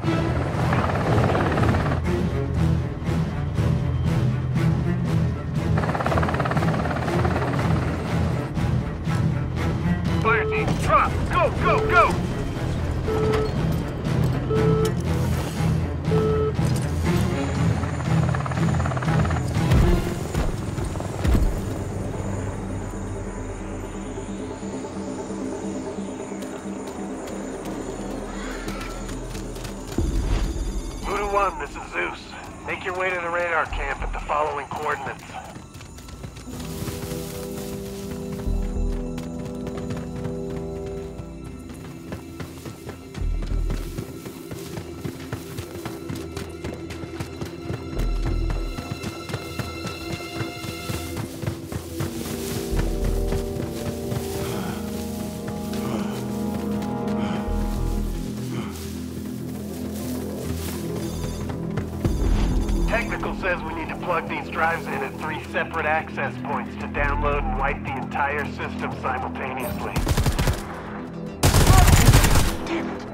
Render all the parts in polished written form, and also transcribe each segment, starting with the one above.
Fireteam, drop! Go, go, go! Voodoo 1, this is Zeus. Make your way to the radar camp at the following coordinates. Technical says we need to plug these drives in at 3 separate access points to download and wipe the entire system simultaneously. Damn it!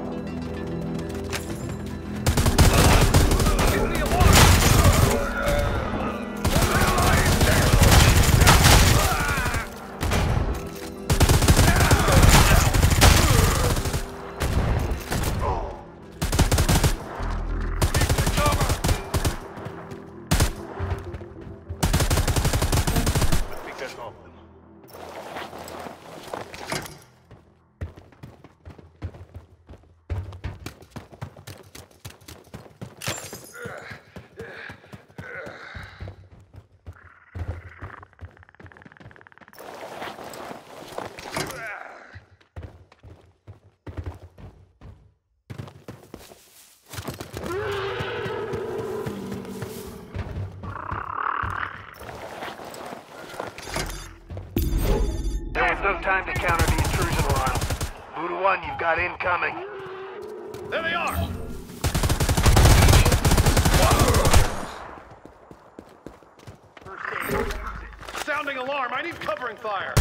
No time to counter the intrusion alarm. Voodoo 1, you've got incoming. There they are! Sounding alarm, I need covering fire!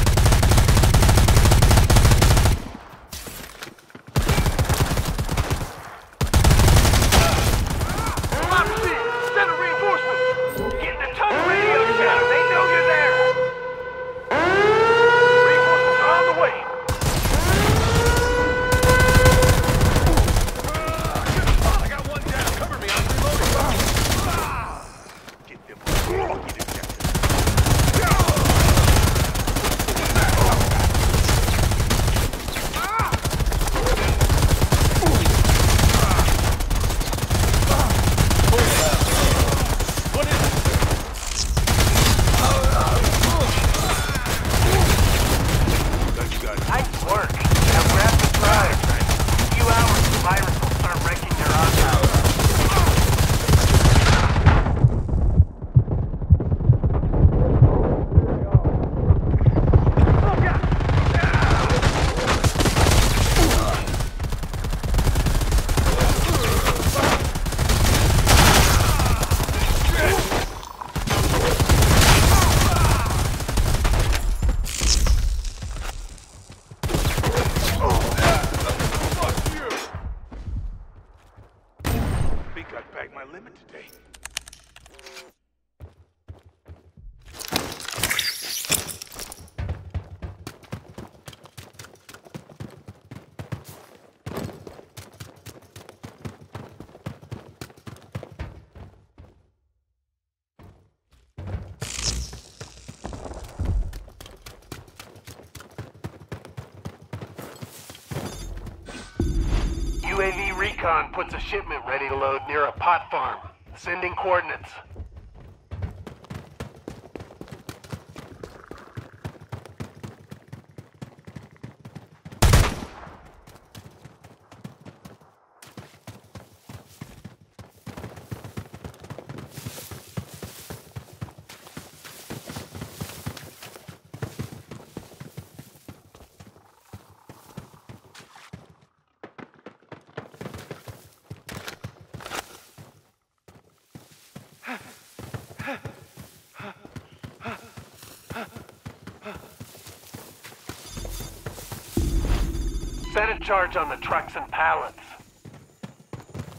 Send a reinforcement! Get the tunnel radio down! They know you're there! Reinforcements are on the way! I got one down! Cover me, I'm reloading! Get them fucking ejected! Nice work. Now grab the drive. In a few hours, the virus will start wrecking their on-route. Think I've bagged my limit today. UAV recon puts a shipment ready to load near a pot farm. Sending coordinates. Set a charge on the trucks and pallets.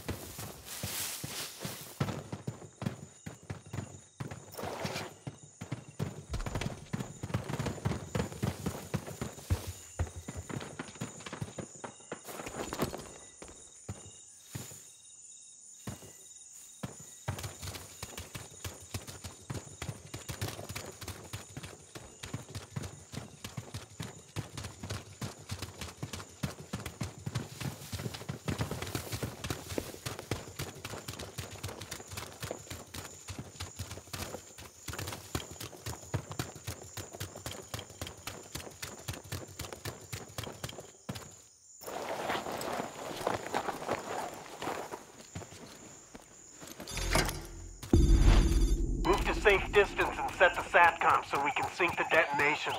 safe distance and set the SATCOM so we can sync the detonations.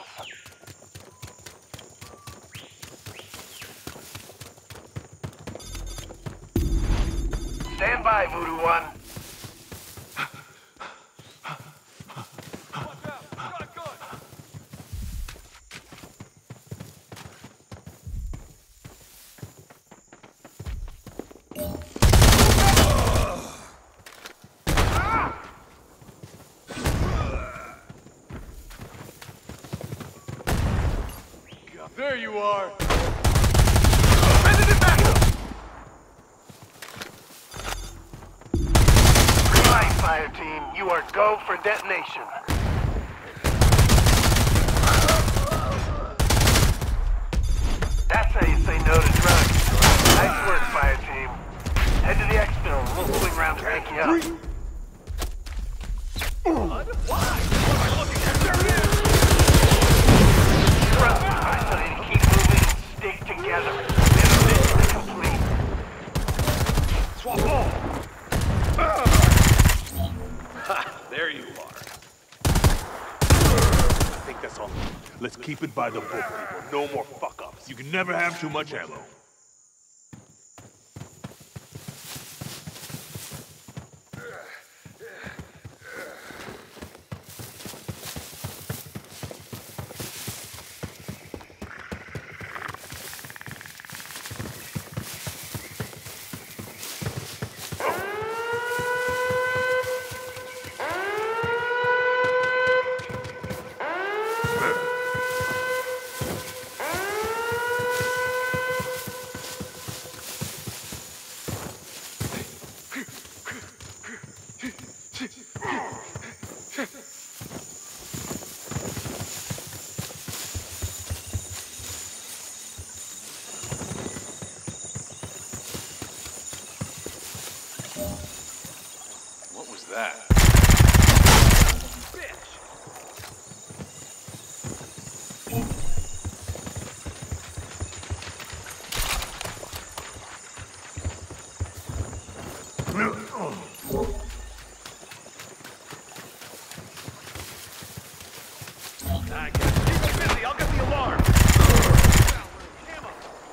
Stand by, Voodoo 1. Watch out! Shotgun! There you are! President backup! Right, Fireteam. You are go for detonation. That's how you say no to drugs. Nice work, Fireteam. Head to the exfil and we'll swing around to pick you up. Why? What am I looking at? There it is! Trust me, I tell you to keep moving and stick together. This mission is complete. Swap ball! Ha! There you are. I think that's all. Let's keep it by the book, people. No more fuck-ups. You can never have too much ammo. What was that? Bitch! I guess. Keep it busy. I'll get the alarm. Ammo.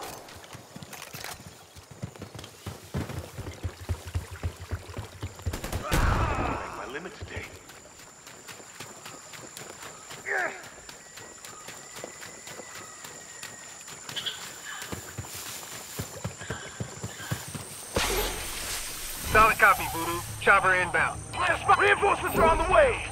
My limit today. Solid copy, Voodoo. Chopper inbound. Reinforcements are on the way!